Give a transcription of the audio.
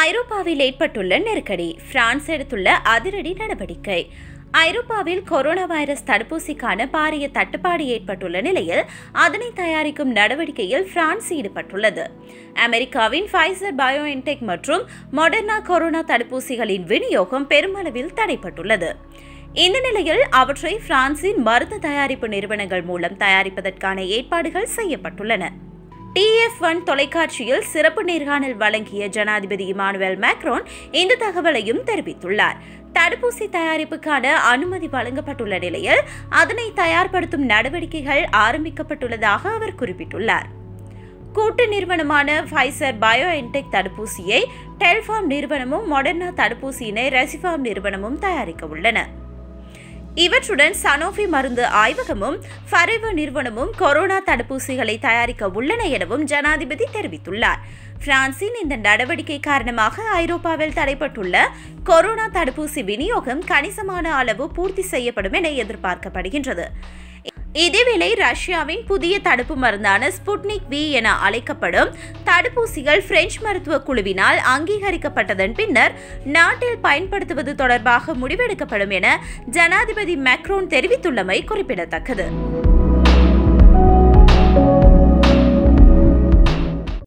ஐரோப்பாவில் ஏற்பட்டுள்ள நெருக்கடி, பிரான்ஸ் எடுத்துள்ள அதிரடி நடவடிக்கை. ஐரோப்பாவில் கொரோனா வைரஸ் தடுப்பூசிக்கான பாரிய தட்டுப்பாடு ஏற்பட்டுள்ள நிலையில் அதனை தயாரிக்கும் நடவடிக்கையில் பிரான்ஸ் ஈடுபட்டுள்ளது. அமெரிக்காவின் ஃபைசர் பயோஎன்டெக் மற்றும் மொடர்னா கொரோனா தடுப்பூசிகளின் விநியோகம் பெருமளவில் தடைப்பட்டுள்ளது. இந்த நிலையில் அவற்றை பிரான்சின் மருந்து தயாரிப்பு நிறுவனங்கள் மூலம் தயாரிப்பதற்கான ஏற்பாடுகள் செய்யப்பட்டுள்ளன. TF1 தொலைக்காட்சியில் சிறப்பு நேர்காணல் வழங்கிய ஜனாதிபதி இமானுவேல் மேக்ரோன் இந்த தகவலையும் தெரிவித்துள்ளார். தடுப்பூசி தயாரிப்புக்கான அனுமதி வழங்கப்பட்டுள்ள நிலையில் அதனை தயார்படுத்தும் நடவடிக்கைகள் ஆரம்பிக்கப்பட்டுள்ளதாக அவர் குறிப்பிட்டுள்ளார். கூட்டு நிறுவனமான ஃபைசர் பயோஎன்டெக் தடுப்பூசியை டெல்ஃபார்ம் நிறுவனமும் மொடர்னா தடுப்பூசியினை ரெசிஃபார்ம் நிறுவனமும் தயாரிக்க உள்ளன. இவற்றுடன் சனோஃபி மருந்து ஆய்வகமும் ஃபரெவர் நிறுவனமும் கொரோனா தடுப்பூசிகளை தயாரிக்க உள்ளன எனவும் ஜனாதிபதி தெரிவித்துள்ளார். பிரான்சின் இந்த நடவடிக்கை காரணமாக ஐரோப்பாவில் தடைப்பட்டுள்ள கொரோனா தடுப்பூசி விநியோகம் கணிசமான அளவு பூர்த்தி செய்யப்படும் என எதிர்பார்க்கப்படுகின்றது. இதேவேளை ரஷ்யாவின் புதிய தடுப்பு மருந்தான ஸ்புட்னிக் V என அழைக்கப்படும் தடுப்பூசிகள் பிரெஞ்சு மருத்துவ குழுவினால் அங்கீகரிக்கப்பட்டதன் பின்னர் நாட்டில் பயன்படுத்துவது தொடர்பாக முடிவெடுக்கப்படும் என ஜனாதிபதி மேக்ரோன் தெரிவித்துள்ளமை குறிப்பிடத்தக்கது.